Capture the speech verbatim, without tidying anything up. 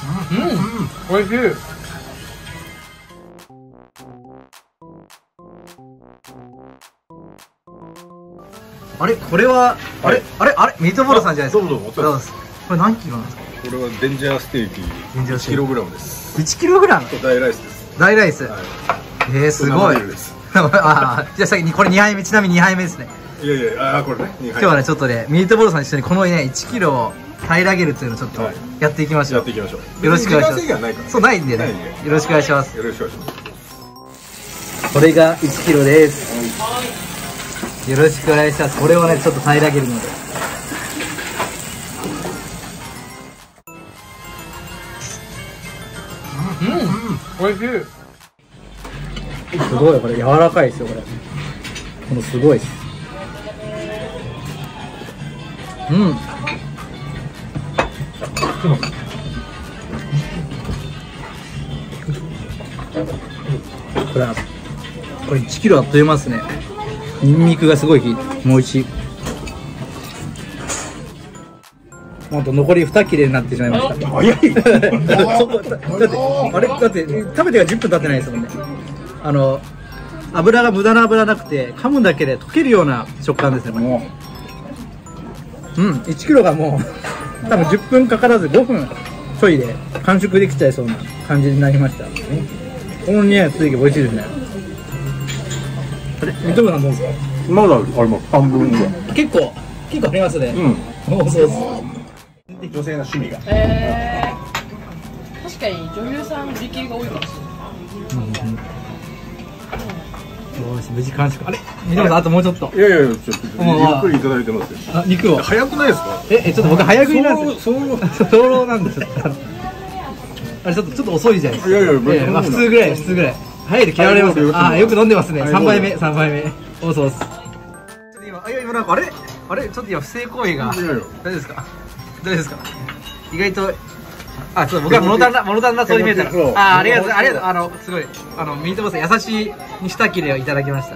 おいしい。あれこれはあれあれあれミートボールさんじゃないですか。 どうもどうも。 これ何キロなんですか。 これはデンジャーステーキいちキログラムです。 いちキログラム。 大ライスです。 大ライス。えーすごい。ああじゃあ先にこれにはいめ、ちなみににはいめですね。 いやいやあこれね。 今日はねちょっとねミートボールさん一緒にこのねいちキロを平らげるっていうのをちょっとやっていきましょう。 やっていきましょう。 よろしくお願いします。 時間制限はないから。 そうないんでね。よろしくお願いします。 よろしくお願いします。 これがいちキロです。よろしくお願いします。これをねちょっと平らげるので。うん、おいしい。すごいこれ柔らかいですよこれ。このすごいです。うん。これこれいちキロあっという間ですね。ニンニクがすごいもう美味しい。あと残りに切れになってしまいました。 早い。 だってあれだって食べてからじゅっぷん経ってないですもんね。あの油が無駄な油なくて噛むだけで溶けるような食感ですねこれ。うん、いちキロがもう多分じゅっぷんかからずごふんちょいで完食できちゃいそうな感じになりました。このねステーキ美味しいですね。あれ三笘さんどうですか。 まだあります。半分ぐらい。 結構結構ありますね。 うん。 そうそう。 女性の趣味が。 えー、確かに女優さん美形が多いかもしれない。 よし無事完食。あれ三笘さんあともうちょっと。 いやいやちょっとゆっくりいただいてますよ。 あ肉を。 早くないですか。 ええちょっと僕早食いなんですよ。 早早漏なんですよ。あれちょっとちょっと遅いじゃないですか。 いやいやまあ普通ぐらい普通ぐらい。早いで嫌われますよ。あよく飲んでますね。三杯目三杯目。おそうです。ちょっと今あ今なんかあれあれちょっと今不正行為が。大丈夫ですか。大丈夫ですか。意外とあちょっと僕は物足りな物足りなそうに見えたら。あありがとうありがとうあのすごいあのミートボールさん優しいにしたきれをいただきました。